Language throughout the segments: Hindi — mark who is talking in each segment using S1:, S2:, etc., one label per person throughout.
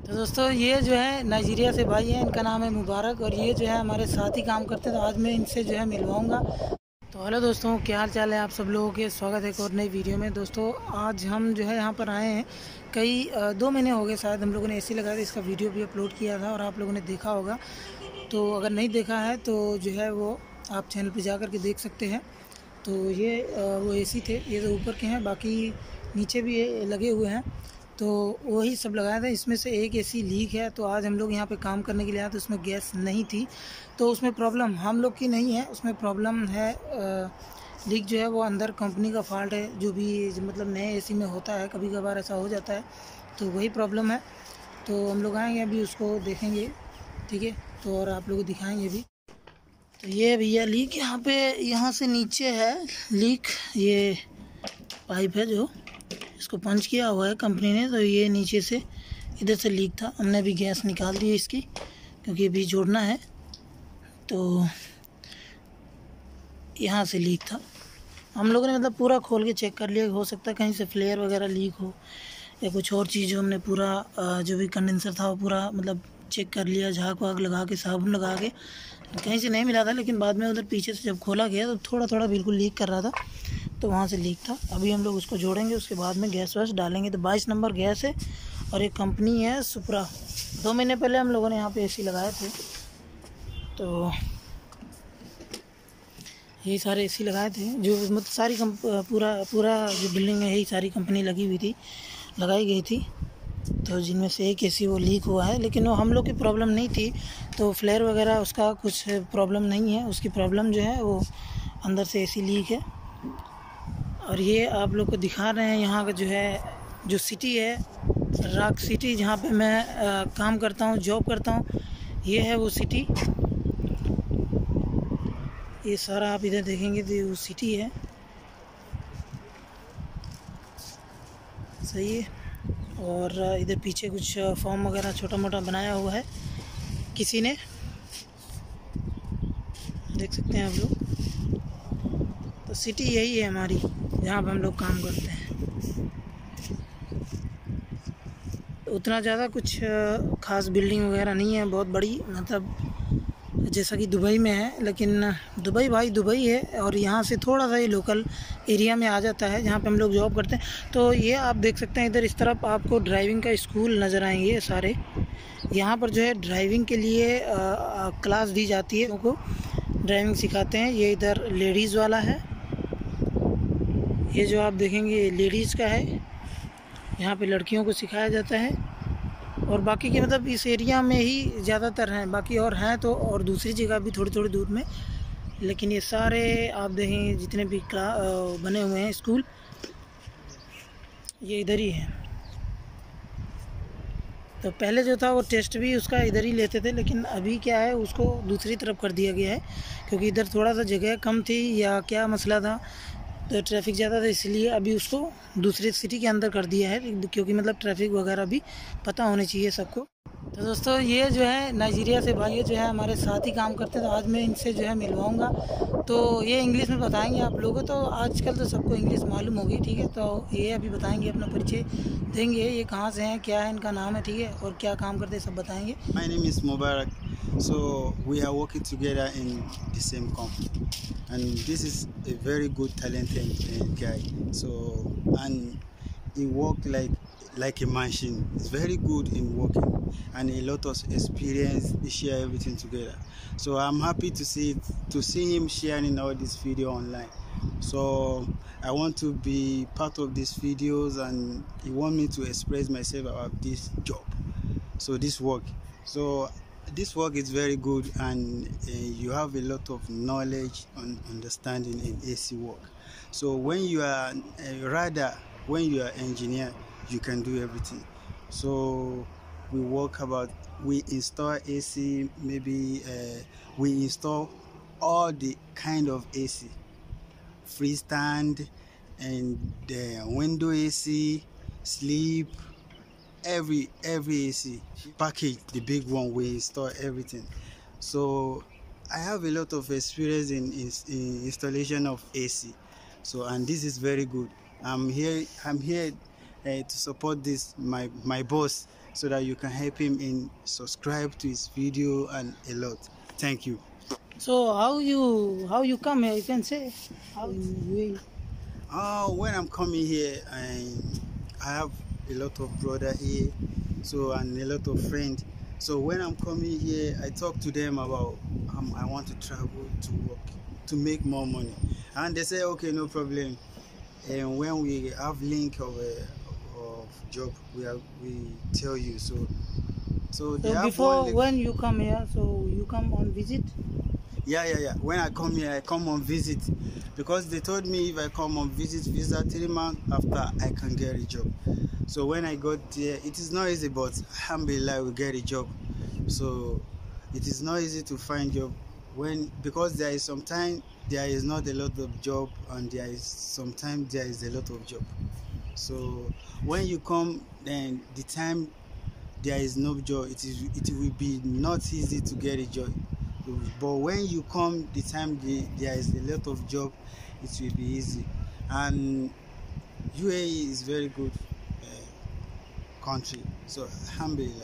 S1: तो दोस्तों ये जो है नाइजीरिया से भाई हैं, इनका नाम है मुबारक और ये जो है हमारे साथ ही काम करते हैं। तो आज मैं इनसे जो है मिलवाऊंगा। तो हेलो दोस्तों, क्या हाल चाल है आप सब लोगों के। स्वागत है एक और नई वीडियो में। दोस्तों आज हम जो है यहाँ पर आए हैं, कई 2 महीने हो गए शायद हम लोगों ने एसी लगाया था। इसका वीडियो भी अपलोड किया था और आप लोगों ने देखा होगा। तो अगर नहीं देखा है तो जो है वो आप चैनल पर जा कर के देख सकते हैं। तो ये वो एसी थे, ये तो ऊपर के हैं, बाकी नीचे भी लगे हुए हैं। तो वही सब लगाया था। इसमें से एक एसी लीक है। तो आज हम लोग यहाँ पे काम करने के लिए आए तो उसमें गैस नहीं थी। तो उसमें प्रॉब्लम हम लोग की नहीं है, उसमें प्रॉब्लम है लीक जो है वो अंदर कंपनी का फॉल्ट है। जो भी मतलब नए एसी में होता है, कभी कभार ऐसा हो जाता है, तो वही प्रॉब्लम है। तो हम लोग आएंगे अभी उसको देखेंगे, ठीक है। तो और आप लोग को दिखाएंगे भी। तो ये भैया लीक यहाँ से नीचे है लीक। ये पाइप है जो इसको पंच किया हुआ है कंपनी ने। तो ये नीचे से इधर से लीक था। हमने अभी गैस निकाल दी है इसकी, क्योंकि अभी जोड़ना है। तो यहाँ से लीक था। हम लोगों ने मतलब पूरा खोल के चेक कर लिया। हो सकता है कहीं से फ्लेयर वगैरह लीक हो या कुछ और चीज़ हो। हमने पूरा जो भी कंडेंसर था वो पूरा मतलब चेक कर लिया, झाग वाग लगा के, साबुन लगा के। कहीं से नहीं मिला था, लेकिन बाद में उधर पीछे से जब खोला गया तो थोड़ा थोड़ा बिल्कुल लीक कर रहा था। तो वहाँ से लीक था। अभी हम लोग उसको जोड़ेंगे, उसके बाद में गैस वैस डालेंगे। तो 22 नंबर गैस है और एक कंपनी है सुप्रा। 2 महीने पहले हम लोगों ने यहाँ पे एसी लगाए थे। तो यही सारे एसी लगाए थे, जो मतलब सारी पूरा जो बिल्डिंग है यही सारी कंपनी लगी हुई थी, लगाई गई थी। तो जिनमें से एक एसी वो लीक हुआ है, लेकिन वो हम लोग की प्रॉब्लम नहीं थी। तो फ्लेयर वगैरह उसका कुछ प्रॉब्लम नहीं है। उसकी प्रॉब्लम जो है वो अंदर से एसी लीक है। और ये आप लोग को दिखा रहे हैं यहाँ का जो है, जो सिटी है रॉक सिटी, जहाँ पे मैं काम करता हूँ, जॉब करता हूँ, ये है वो सिटी। ये सारा आप इधर देखेंगे तो वो सिटी है, सही है। और इधर पीछे कुछ फॉर्म वगैरह छोटा मोटा बनाया हुआ है किसी ने, देख सकते हैं आप लोग। तो सिटी यही है हमारी, जहाँ पर हम लोग काम करते हैं। उतना ज़्यादा कुछ ख़ास बिल्डिंग वगैरह नहीं है, बहुत बड़ी मतलब जैसा कि दुबई में है। लेकिन दुबई भाई दुबई है, और यहाँ से थोड़ा सा ये लोकल एरिया में आ जाता है जहाँ पे हम लोग जॉब करते हैं। तो ये आप देख सकते हैं, इधर इस तरफ आपको ड्राइविंग का स्कूल नज़र आएंगे सारे। यहाँ पर जो है ड्राइविंग के लिए क्लास दी जाती है, उनको ड्राइविंग सिखाते हैं। ये इधर लेडीज़ वाला है, ये जो आप देखेंगे लेडीज़ का है। यहाँ पे लड़कियों को सिखाया जाता है। और बाकी के मतलब इस एरिया में ही ज़्यादातर हैं, बाकी और हैं तो और दूसरी जगह भी थोड़ी थोड़ी दूर में। लेकिन ये सारे आप देखें जितने भी बने हुए हैं स्कूल, ये इधर ही है। तो पहले जो था वो टेस्ट भी उसका इधर ही लेते थे, लेकिन अभी क्या है उसको दूसरी तरफ कर दिया गया है, क्योंकि इधर थोड़ा सा जगह कम थी या क्या मसला था, तो ट्रैफिक ज़्यादा था, इसलिए अभी उसको दूसरी सिटी के अंदर कर दिया है। क्योंकि मतलब ट्रैफिक वगैरह भी पता होनी चाहिए सबको। तो दोस्तों ये जो है नाइजीरिया से भाई जो है हमारे साथ ही काम करते हैं। तो आज मैं इनसे जो है मिलवाऊंगा। तो ये इंग्लिश में बताएंगे आप लोगों को। तो आजकल तो सबको इंग्लिश मालूम होगी, ठीक है। तो ये अभी बताएंगे, अपना परिचय देंगे, ये कहाँ से हैं, क्या है इनका नाम है, ठीक है, और क्या काम करते हैं सब बताएंगे।
S2: My name is Mubarak. So we are working together in the same company, and this is a very good talented guy. So and he worked like a machine. He's very good in working and a lot of experience. He share everything together. So I'm happy to see him sharing all this video online. So I want to be part of these videos, and he want me to express myself about this job. So this work. So this work is very good, and you have a lot of knowledge and understanding in AC work. So when you are when you are engineer, you can do everything. So we install AC, maybe we install all the kind of AC, freestand and window AC, sleep, every AC package, the big one, we install everything. So I have a lot of experience in installation of AC. So, and this is very good. I'm here to support this my boss, so that you can help him in subscribe to his video and a lot. Thank you.
S1: So how you come here? You can say how you.
S2: When I'm coming here, I have a lot of brother here, so and a lot of friends. So when I'm coming here, I talk to them about I want to travel to work to make more money, and they say okay, no problem. And when we have link of job, we tell you. So they have
S1: before when you come here, so you come on visit.
S2: Yeah. When I come here, I come on visit because they told me if I come on visit visa 3 months after I can get a job. So when I got there, it is not easy, but alhamdulillah we get a job. So it is not easy to find job because there is sometimes there is not a lot of job and sometimes there is a lot of job. So when you come, then the time there is no job, it will be not easy to get a job. But when you come, the time there is a lot of job, it will be easy. And UAE is very good country. So alhamdulillah.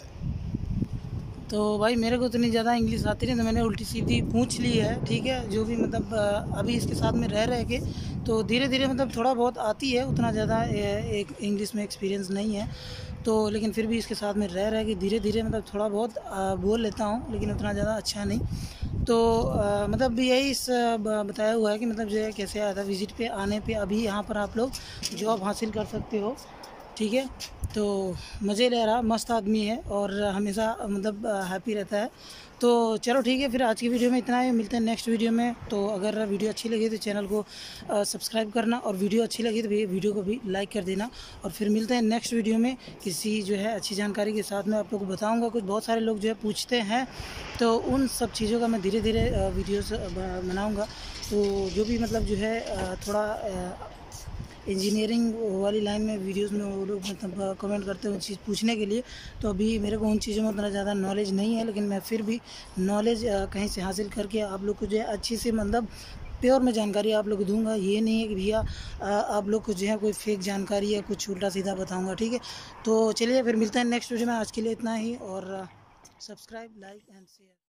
S1: तो भाई मेरे को इतनी ज़्यादा इंग्लिश आती नहीं, तो मैंने उल्टी सीधी पूछ ली है, ठीक है। जो भी मतलब अभी इसके साथ में रह के तो धीरे धीरे मतलब थोड़ा बहुत आती है, उतना ज़्यादा एक इंग्लिश में एक्सपीरियंस नहीं है, तो लेकिन फिर भी इसके साथ में रह के धीरे धीरे मतलब थोड़ा बहुत बोल लेता हूँ, लेकिन उतना ज़्यादा अच्छा नहीं। तो मतलब यही बताया हुआ है कि मतलब जो है कैसे आया था विज़िट पे आने पे। अभी यहाँ पर आप लोग जॉब हासिल कर सकते हो, ठीक है। तो मज़े ले रहा, मस्त आदमी है और हमेशा मतलब हैप्पी रहता है। तो चलो ठीक है, फिर आज की वीडियो में इतना ही, मिलते हैं नेक्स्ट वीडियो में। तो अगर वीडियो अच्छी लगी तो चैनल को सब्सक्राइब करना, और वीडियो अच्छी लगी तो वीडियो को भी लाइक कर देना। और फिर मिलते हैं नेक्स्ट वीडियो में किसी जो है अच्छी जानकारी के साथ में। आप लोग को बताऊँगा, कुछ बहुत सारे लोग जो है पूछते हैं, तो उन सब चीज़ों का मैं धीरे धीरे वीडियोज़ बनाऊँगा। तो जो भी मतलब जो है थोड़ा इंजीनियरिंग वाली लाइन में वीडियोस में वो लोग मतलब कमेंट करते हैं चीज़ पूछने के लिए, तो अभी मेरे को उन चीज़ों में उतना ज़्यादा नॉलेज नहीं है, लेकिन मैं फिर भी नॉलेज कहीं से हासिल करके आप लोग को जो है अच्छी से मतलब प्योर में जानकारी आप लोग को दूंगा। ये नहीं है कि भैया आप लोग को जो है कोई फेक जानकारी या कुछ उल्टा सीधा बताऊंगा, ठीक है। तो चलिए फिर मिलते हैं नेक्स्ट वीडियो में, आज के लिए इतना ही, और सब्सक्राइब, लाइक एंड शेयर।